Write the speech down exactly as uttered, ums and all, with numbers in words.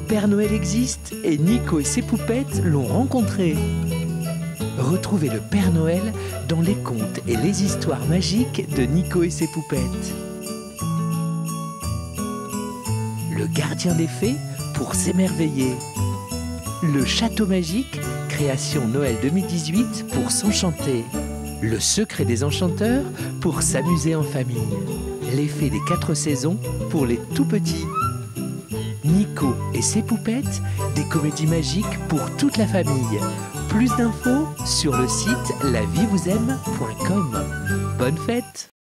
Père Noël existe et Nico et ses poupettes l'ont rencontré. Retrouvez le Père Noël dans les contes et les histoires magiques de Nico et ses poupettes. Le gardien des fées pour s'émerveiller. Le château magique, création Noël deux mille dix-huit pour s'enchanter. Le secret des enchanteurs pour s'amuser en famille. Les fées des quatre saisons pour les tout petits. Nico et ses poupettes, des comédies magiques pour toute la famille. Plus d'infos sur le site la vie vous aime point com. Bonne fête!